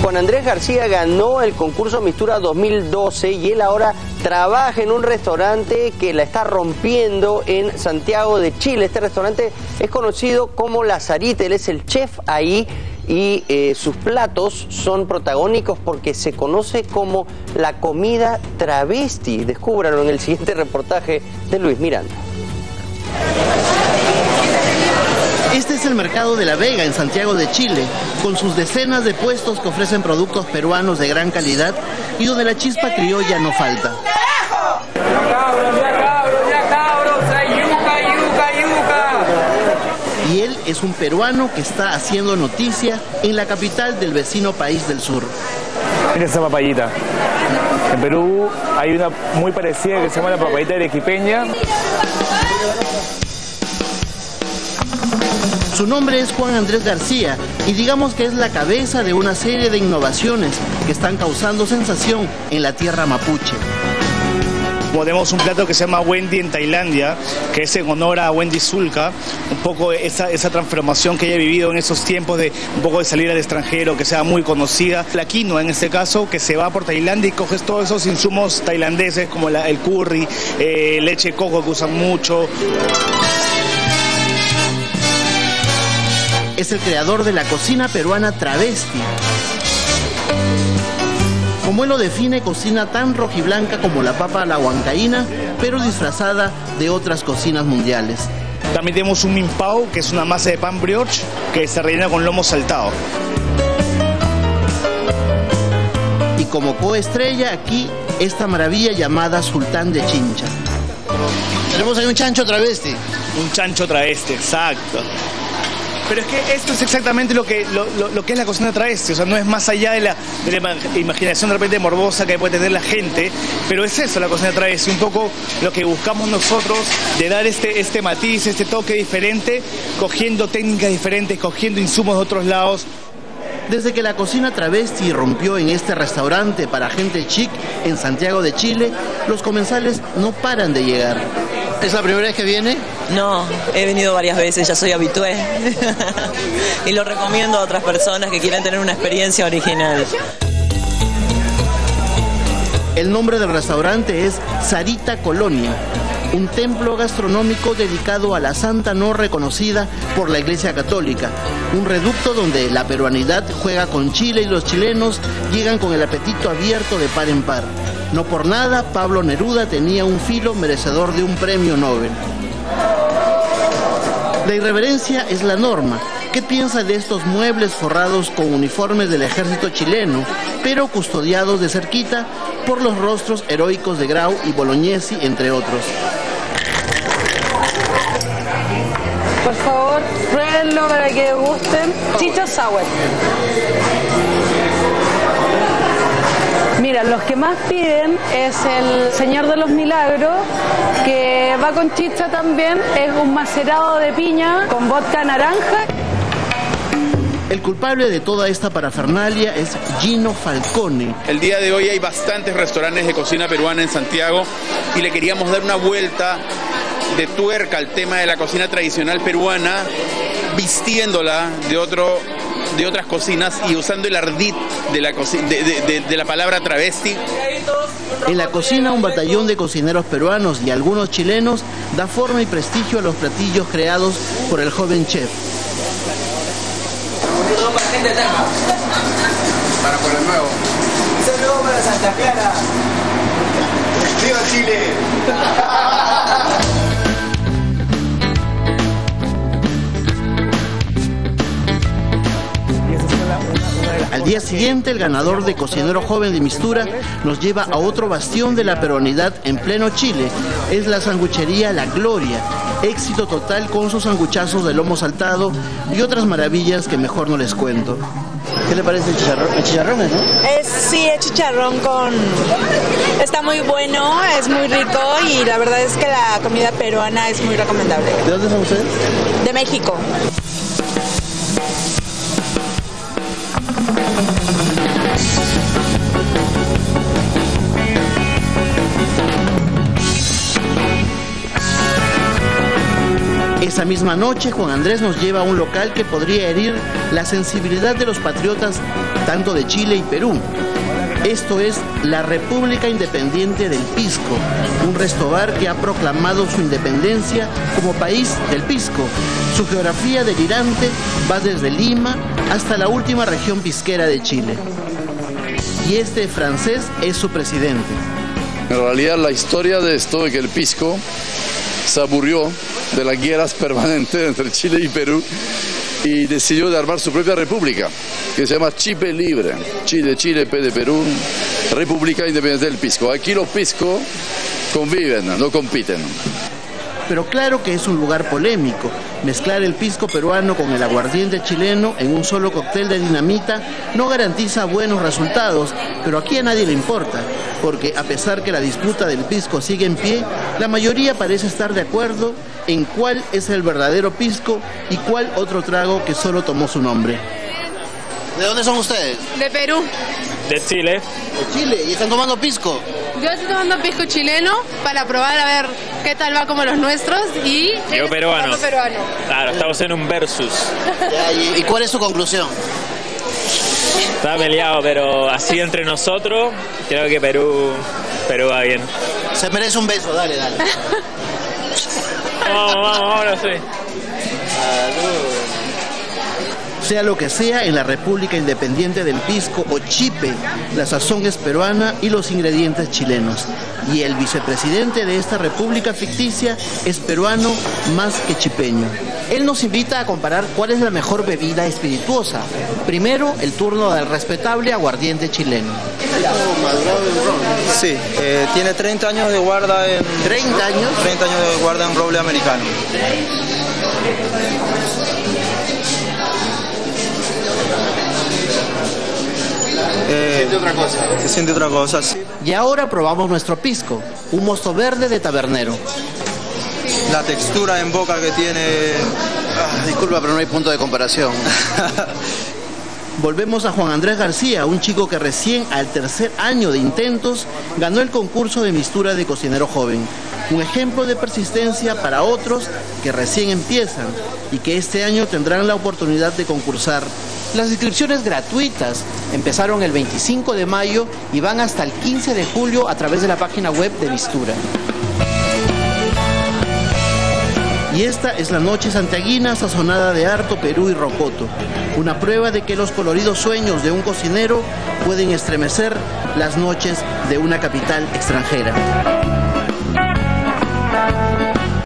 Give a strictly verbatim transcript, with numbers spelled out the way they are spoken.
Juan Andrés García ganó el concurso Mistura dos mil doce y él ahora trabaja en un restaurante que la está rompiendo en Santiago de Chile. Este restaurante es conocido como La Sarita, él es el chef ahí y eh, sus platos son protagónicos porque se conoce como la comida travesti. Descúbralo en el siguiente reportaje de Luis Miranda. Este es el mercado de La Vega, en Santiago de Chile, con sus decenas de puestos que ofrecen productos peruanos de gran calidad y donde la chispa criolla no falta. Y él es un peruano que está haciendo noticia en la capital del vecino país del sur. Mira esa papayita. En Perú hay una muy parecida que se llama la papayita arequipeña. Su nombre es Juan Andrés García y digamos que es la cabeza de una serie de innovaciones que están causando sensación en la tierra mapuche. Tenemos un plato que se llama Wendy en Tailandia, que es en honor a Wendy Zulka, un poco esa, esa transformación que ella ha vivido en esos tiempos de un poco de salir al extranjero, que sea muy conocida. La quinoa en este caso, que se va por Tailandia y coges todos esos insumos tailandeses como la, el curry, eh, leche de coco que usan mucho. Es el creador de la cocina peruana travesti. Como él lo define, cocina tan rojiblanca como la papa a la huancaína, pero disfrazada de otras cocinas mundiales. También tenemos un mimpao, que es una masa de pan brioche que se rellena con lomo saltado. Y como coestrella aquí, esta maravilla llamada Sultán de Chincha. Tenemos ahí un chancho travesti. Un chancho travesti, exacto. Pero es que esto es exactamente lo que, lo, lo, lo que es la cocina travesti, o sea, no es más allá de la, de la imaginación de repente morbosa que puede tener la gente, pero es eso la cocina travesti, un poco lo que buscamos nosotros de dar este, este matiz, este toque diferente, cogiendo técnicas diferentes, cogiendo insumos de otros lados. Desde que la cocina travesti rompió en este restaurante para gente chic en Santiago de Chile, los comensales no paran de llegar. ¿Es la primera vez que viene? No, he venido varias veces, ya soy habitué. Y lo recomiendo a otras personas que quieran tener una experiencia original. El nombre del restaurante es Sarita Colonia, un templo gastronómico dedicado a la santa no reconocida por la Iglesia Católica, un reducto donde la peruanidad juega con Chile y los chilenos llegan con el apetito abierto de par en par. No por nada, Pablo Neruda tenía un filo merecedor de un premio Nobel. La irreverencia es la norma. ¿Qué piensa de estos muebles forrados con uniformes del ejército chileno, pero custodiados de cerquita por los rostros heroicos de Grau y Bolognesi, entre otros? Por favor, pruébenlo para que gusten. Chicha sour. Mira, los que más piden es el Señor de los Milagros, que va con chicha también, es un macerado de piña con vodka naranja. El culpable de toda esta parafernalia es Gino Falcone. El día de hoy hay bastantes restaurantes de cocina peruana en Santiago y le queríamos dar una vuelta de tuerca al tema de la cocina tradicional peruana, vistiéndola de otro... de otras cocinas y usando el ardid de la, de, de, de, de la palabra travesti. En la cocina, un batallón de cocineros peruanos y algunos chilenos da forma y prestigio a los platillos creados por el joven chef. Para por el nuevo. Saludos para Santa Clara. ¡Viva Chile! Al día siguiente, el ganador de Cocinero Joven de Mistura nos lleva a otro bastión de la peruanidad en pleno Chile. Es la sanguchería La Gloria. Éxito total con sus sanguchazos de lomo saltado y otras maravillas que mejor no les cuento. ¿Qué le parece el chicharrón? El chicharrón, ¿no? Es, sí, es chicharrón con... Está muy bueno, es muy rico y la verdad es que la comida peruana es muy recomendable. ¿De dónde son ustedes? De México. Esa misma noche, Juan Andrés nos lleva a un local que podría herir la sensibilidad de los patriotas tanto de Chile y Perú. Esto es la República Independiente del Pisco, un restobar que ha proclamado su independencia como país del pisco. Su geografía delirante va desde Lima hasta la última región pisquera de Chile. Y este francés es su presidente. En realidad la historia de esto es que el pisco se aburrió de las guerras permanentes entre Chile y Perú y decidió de armar su propia república, que se llama Chile Libre. Chile, Chile, P de Perú, República Independiente del Pisco. Aquí los piscos conviven, no compiten. Pero claro que es un lugar polémico. Mezclar el pisco peruano con el aguardiente chileno en un solo cóctel de dinamita no garantiza buenos resultados, pero aquí a nadie le importa, porque a pesar que la disputa del pisco sigue en pie, la mayoría parece estar de acuerdo en cuál es el verdadero pisco y cuál otro trago que solo tomó su nombre. ¿De dónde son ustedes? De Perú. De Chile. De Chile, ¿y están tomando pisco? Yo estoy tomando pisco chileno para probar a ver qué tal va como los nuestros y... Yo peruano. peruano. Claro, estamos en un versus. Ya, ¿y, ¿Y cuál es su conclusión? Está peleado, pero así entre nosotros, creo que Perú, Perú va bien. Se merece un beso, dale, dale. Vamos, vamos, ahora sí. Sea lo que sea, en la República Independiente del Pisco o Chipe, la sazón es peruana y los ingredientes chilenos. Y el vicepresidente de esta república ficticia es peruano más que chipeño. Él nos invita a comparar cuál es la mejor bebida espirituosa. Primero, el turno del respetable aguardiente chileno. Sí, eh, tiene treinta años de guarda en... ¿treinta años? treinta años de guarda en roble americano. Eh, se siente otra cosa. Se siente otra cosa, sí. Y ahora probamos nuestro pisco, un mosto verde de tabernero. La textura en boca que tiene... Ah, disculpa, pero no hay punto de comparación. Volvemos a Juan Andrés García, un chico que recién al tercer año de intentos ganó el concurso de mistura de cocinero joven. Un ejemplo de persistencia para otros que recién empiezan y que este año tendrán la oportunidad de concursar. Las inscripciones gratuitas empezaron el veinticinco de mayo y van hasta el quince de julio a través de la página web de Mistura. Y esta es la noche santiaguina sazonada de harto Perú y rocoto, una prueba de que los coloridos sueños de un cocinero pueden estremecer las noches de una capital extranjera.